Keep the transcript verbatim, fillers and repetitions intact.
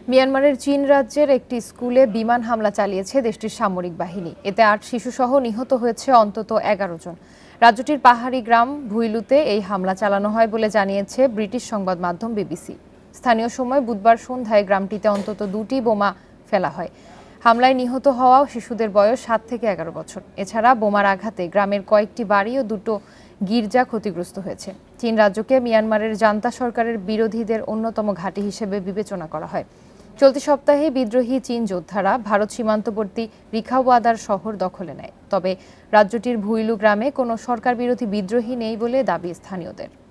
মিয়ানমারের চীন রাজ্যের একটি স্কুলে বিমান হামলা চালিয়েছে দেশটির সামরিক বাহিনী। এতে আট শিশুসহ নিহত হয়েছে অন্তত এগারো জন। রাজ্যটির পাহাড়ি গ্রাম ভুইলুতে এই হামলা চালানো হয় বলে জানিয়েছে ব্রিটিশ সংবাদ মাধ্যম বিবিসি। স্থানীয় সময় বুধবার সন্ধ্যায় গ্রামটিতে অন্তত দুটি বোমা ফেলা হয়। হামলায় নিহত হওয়া শিশুদের বয়স সাত থেকে এগারো বছর। এছাড়া বোমার আঘাতে গ্রামের কয়েকটি বাড়ি ও দুটো গির্জা ক্ষতিগ্রস্ত হয়েছে। চীন রাজ্যকে মিয়ানমারের জান্তা সরকারের বিরোধীদের অন্যতম ঘাঁটি হিসেবে বিবেচনা করা হয়। চলতি সপ্তাহে বিদ্রোহী চীন যোদ্ধারা ভারত সীমান্তবর্তী রিখাওয়াদার শহর দখলে নেয়। তবে রাজ্যটির ভুইলু গ্রামে কোনো সরকার বিরোধী বিদ্রোহী নেই বলে দাবি স্থানীয়দের।